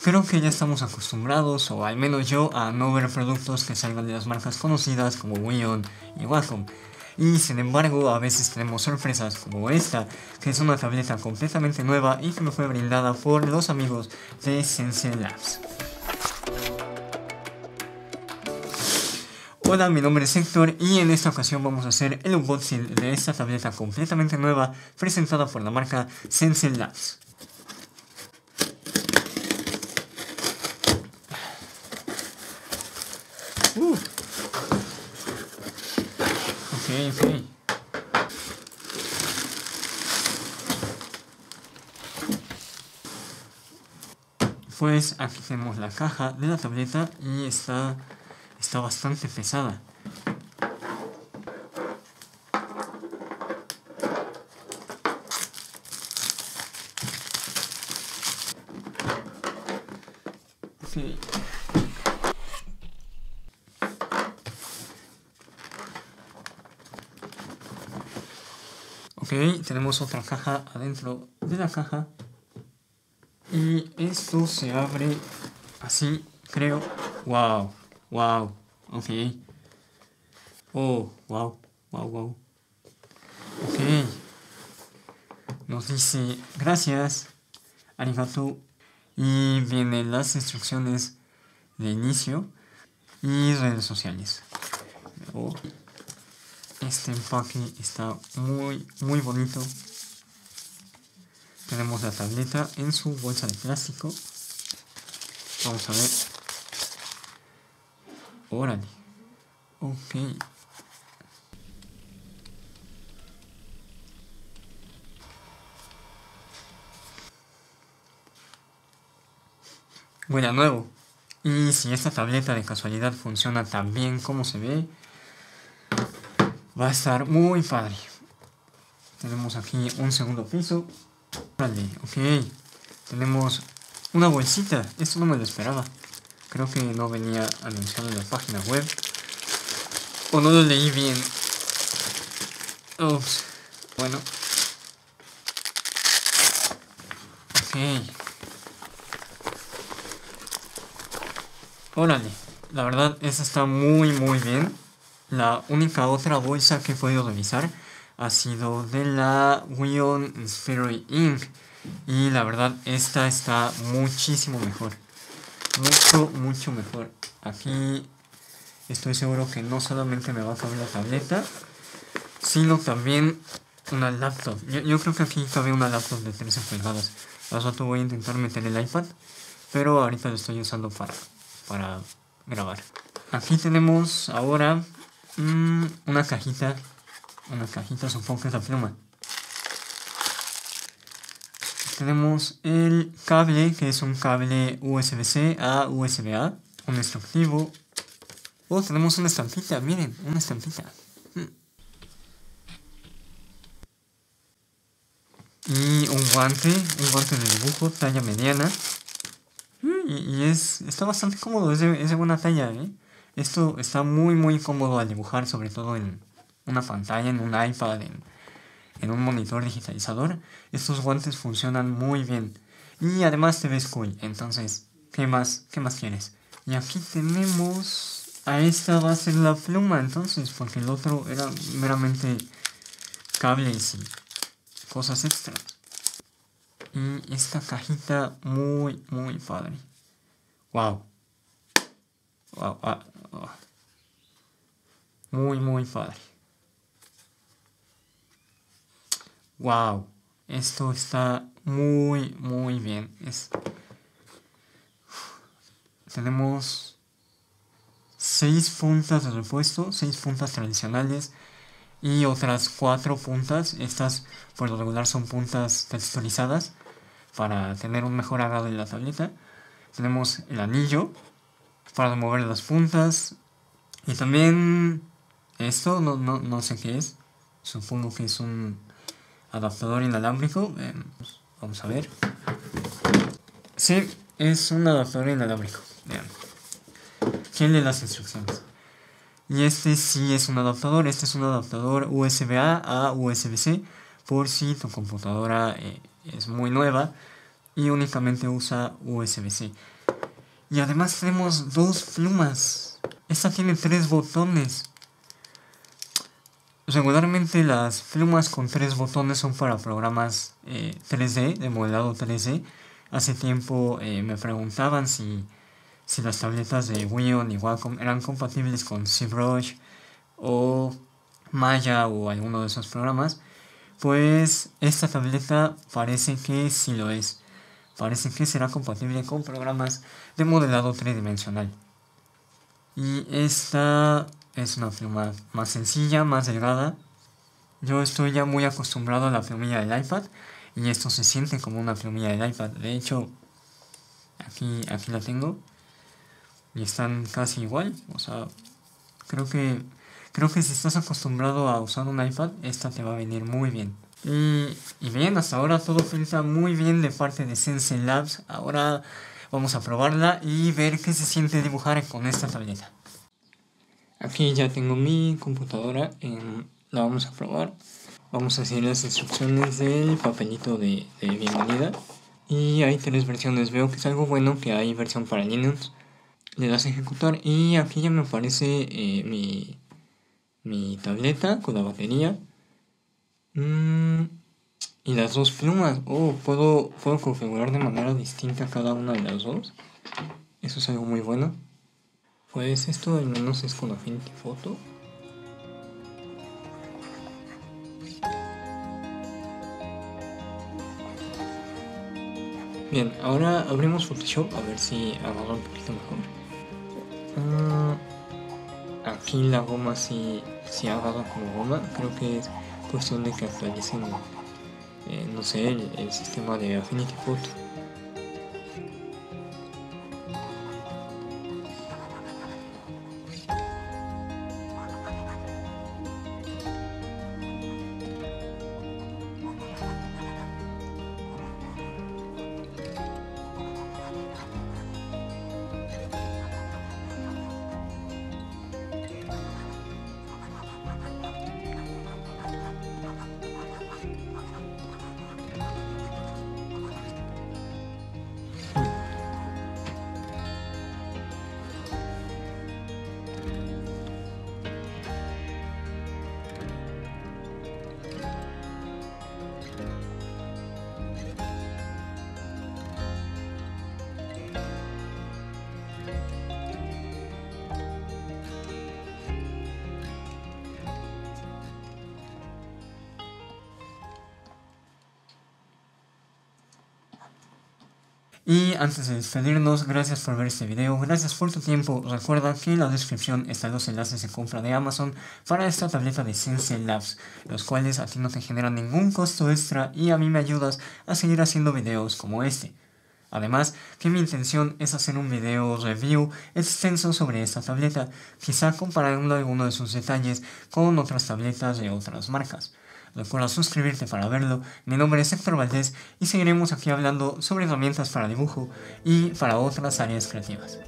creo que ya estamos acostumbrados, o al menos yo, a no ver productos que salgan de las marcas conocidas como Wion y Wacom. Y sin embargo, a veces tenemos sorpresas como esta, que es una tableta completamente nueva y que me fue brindada por los amigos de Sensei Labs. Hola, mi nombre es Héctor y en esta ocasión vamos a hacer el unboxing de esta tableta completamente nueva presentada por la marca Sensei Labs. Ok. Pues aquí tenemos la caja de la tableta y está bastante pesada. Okay. Ok, tenemos otra caja adentro de la caja. Y esto se abre así, creo. Wow. Ok. Oh, wow. Ok. Nos dice gracias, arigato. Y vienen las instrucciones de inicio y redes sociales. Oh, este empaque está muy bonito. Tenemos la tableta en su bolsa de plástico. Vamos a ver. Órale. Ok. Huele a nuevo. Y si esta tableta de casualidad funciona tan bien como se ve, va a estar muy padre. Tenemos aquí un segundo piso. Vale, ok. Tenemos una bolsita. Esto no me lo esperaba. Creo que no venía anunciado en la página web. O no lo leí bien. Ups. Bueno. Ok. Órale. La verdad, esta está muy bien. La única otra bolsa que he podido revisar ha sido de la Wion Inspired Ink. Y la verdad, esta está muchísimo mejor. Mucho mejor. Aquí estoy seguro que no solamente me va a caber la tableta, sino también una laptop. Yo creo que aquí cabe una laptop de 13 pulgadas. Al rato voy a intentar meter el iPad, pero ahorita lo estoy usando para grabar. Aquí tenemos ahora una cajita. Supongo que es la pluma. Tenemos el cable, que es un cable USB-C a USB-A, un instructivo. Oh, tenemos una estampita, miren, una estampita. Y un guante de dibujo, talla mediana. Y está bastante cómodo, es de buena talla, ¿eh? Esto está muy cómodo al dibujar, sobre todo en una pantalla, en un iPad, en un monitor digitalizador. Estos guantes funcionan muy bien. Y además te ves cool, entonces, ¿qué más quieres? Y aquí tenemos... A esta va a ser la pluma, entonces, porque el otro era meramente cables y cosas extras. Y esta cajita muy padre. Wow. Muy padre. Wow. Esto está muy bien. Tenemos 6 puntas de repuesto, 6 puntas tradicionales y otras 4 puntas. Estas por lo regular son puntas texturizadas para tener un mejor agarre de la tableta. Tenemos el anillo para mover las puntas y también esto no sé qué es. Supongo que es un adaptador inalámbrico. Vamos a ver. Sí, es un adaptador inalámbrico. Vean. ¿Quién lee las instrucciones? Y este sí es un adaptador. Este es un adaptador USB-A a USB-C. Por si tu computadora es muy nueva y únicamente usa USB-C. Y además tenemos dos plumas. Esta tiene 3 botones. Regularmente las plumas con 3 botones son para programas 3D, de modelado 3D. Hace tiempo me preguntaban si las tabletas de Wion y Wacom eran compatibles con ZBrush o Maya o alguno de esos programas. Pues esta tableta parece que sí lo es. Parece que será compatible con programas de modelado tridimensional. Y esta es una pluma más sencilla, más delgada. Yo estoy ya muy acostumbrado a la plumilla del iPad y esto se siente como una plumilla del iPad. De hecho, aquí la tengo y están casi igual. O sea, creo que si estás acostumbrado a usar un iPad, esta te va a venir muy bien. Y bien, hasta ahora todo pinta muy bien de parte de Sensei Labs. Ahora vamos a probarla y ver qué se siente dibujar con esta tableta. Aquí ya tengo mi computadora, la vamos a probar. Vamos a seguir las instrucciones del papelito de bienvenida. Y hay 3 versiones, veo que es algo bueno que hay versión para Linux. Le das a ejecutar y aquí ya me aparece mi tableta con la batería. Y las 2 plumas. Puedo configurar de manera distinta cada una de las 2. Eso es algo muy bueno. Pues esto al menos es con Affinity Photo. Bien, ahora abrimos Photoshop a ver si agarra un poquito mejor. Aquí la goma sí agarra como goma. Creo que es cuestión de que actualicen, no sé, el sistema de Affinity Photo. Y antes de despedirnos, gracias por ver este video, gracias por tu tiempo. Recuerda que en la descripción están los enlaces de compra de Amazon para esta tableta de Sensei Labs, los cuales a ti no te generan ningún costo extra y a mí me ayudas a seguir haciendo videos como este. Además, que mi intención es hacer un video review extenso sobre esta tableta, quizá comparando algunos de sus detalles con otras tabletas de otras marcas. Recuerda suscribirte para verlo. Mi nombre es Héctor Valdés y seguiremos aquí hablando sobre herramientas para dibujo y para otras áreas creativas.